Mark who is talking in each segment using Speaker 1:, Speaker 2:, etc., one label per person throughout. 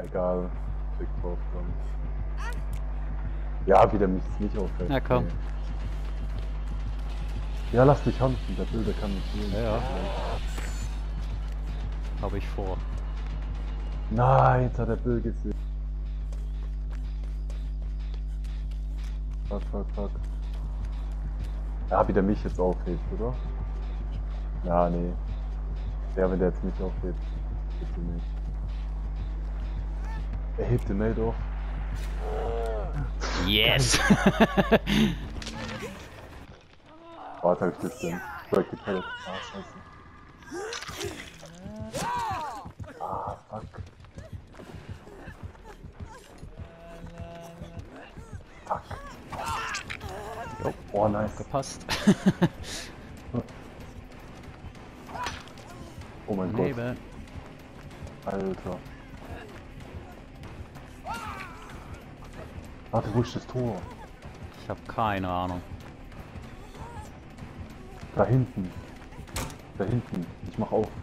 Speaker 1: egal. Klick drauf, komm. Ja, wieder mich nicht auffällt.
Speaker 2: Na komm.
Speaker 1: Nee. Ja, lass dich hunten, der Bilder kann nicht sehen.
Speaker 2: Ja, ja. Habe ich vor.
Speaker 1: Nein, jetzt hat der Bill gesehen. Fuck, fuck, fuck. Ja, wie der mich jetzt aufhebt, oder? Ja, nee. Ja, wenn der jetzt mich aufhebt. Bitte nicht. Er hebt den Mate auf.
Speaker 2: Yes!
Speaker 1: Warte, hab ich das denn? Break the Pallet. Ah, scheiße. Ah, fuck. Fuck.
Speaker 2: Jo.
Speaker 1: Oh, nice.
Speaker 2: Gepasst.
Speaker 1: Oh mein
Speaker 2: Neben.
Speaker 1: Gott. Alter. Warte, wo ist das Tor?
Speaker 2: Ich habe keine Ahnung.
Speaker 1: Da hinten. Da hinten. Ich mach auf.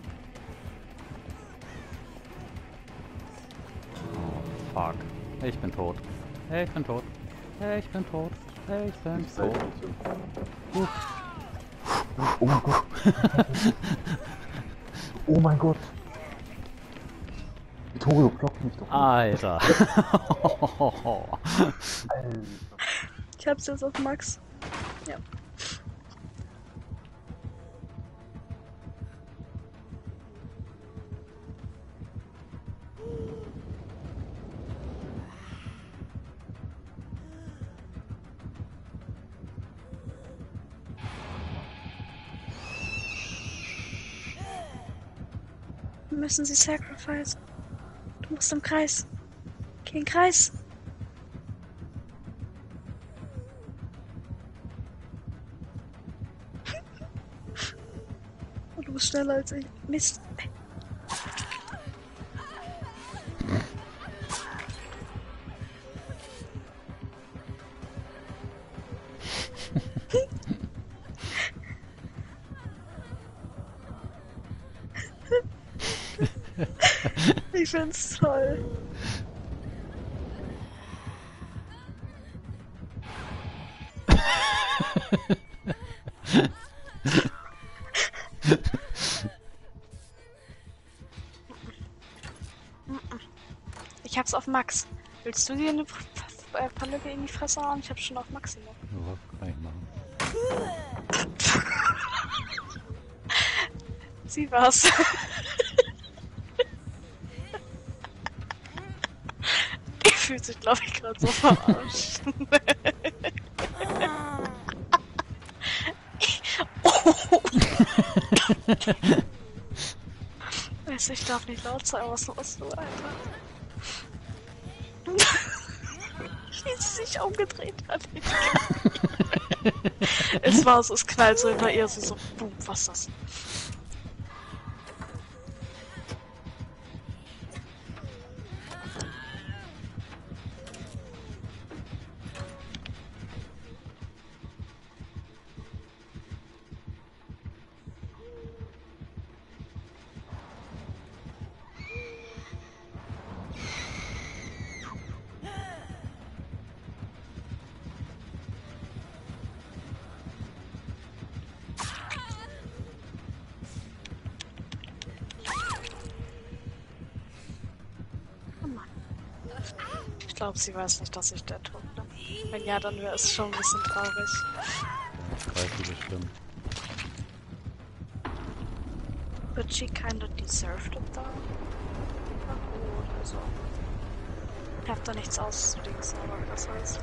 Speaker 2: Fuck. Ich bin tot. Ich bin tot. Ich bin tot. Ich bin
Speaker 1: Ich safe
Speaker 2: tot.
Speaker 1: nicht. Oh mein Gott. Oh mein Gott. Vittorio, block mich doch nicht.
Speaker 2: Alter.
Speaker 1: Alter.
Speaker 3: Ich hab's jetzt auf Max. Ja. Müssen sie sacrifice. Du musst im Kreis. Geh in den Kreis. Oh, du bist schneller als ich. Mist. Ich find's toll. Ich hab's auf Max. Willst du dir eine Palette in die Fresse hauen? Ich hab's schon auf Maximum.
Speaker 2: Ja, kann ich machen.
Speaker 3: Sie war's. Die fühlt sich, glaube ich, gerade so verarscht. Weiß, ich darf nicht laut sein, was machst du, Alter? Wie sie sich umgedreht hat. Es war so, es knallt so hinter ihr, so, boom, was ist das? Ich glaube, sie weiß nicht, dass ich der Tod bin. Wenn ja, dann wäre es schon ein bisschen traurig.
Speaker 2: Das weiß sie bestimmt.
Speaker 3: But she kinda deserved it though. Na gut, also. Ich hab da nichts auszudingsen, aber das heißt.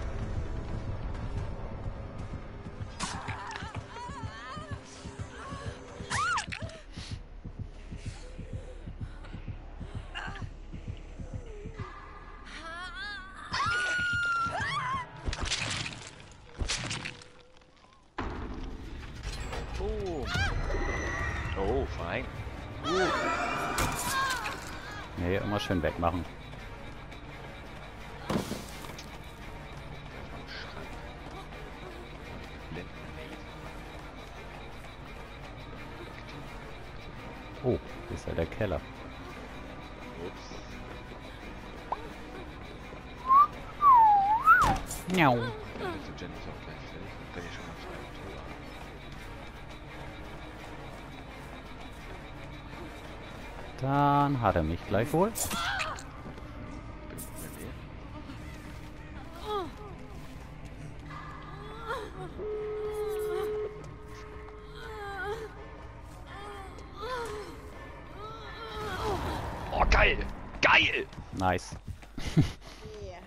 Speaker 4: Oh, fein.
Speaker 2: Nee, immer schön wegmachen. Oh, hier ist ja der Keller.
Speaker 4: Ups.
Speaker 2: Miau.
Speaker 4: Dann ist Jenny auch gleich fertig. Dann kann ich schon mal 2 Tore haben.
Speaker 2: Dann hat er mich gleich wohl.
Speaker 4: Bin mit mir. Oh, geil! Geil!
Speaker 2: Nice.
Speaker 5: Yeah.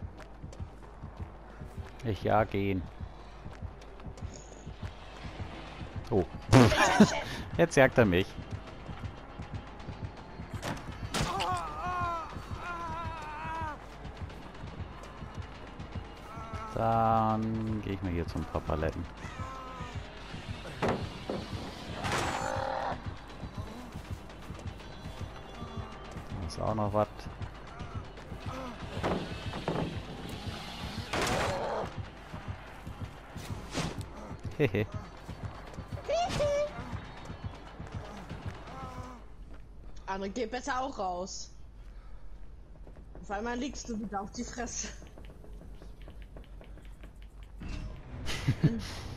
Speaker 2: Ich jag ihn. Oh. Jetzt jagt er mich. Dann gehe ich mal hier zum paar Paletten. Da ist auch noch was. Hehe.
Speaker 5: André, geh besser auch raus. Auf einmal liegst du wieder auf die Fresse.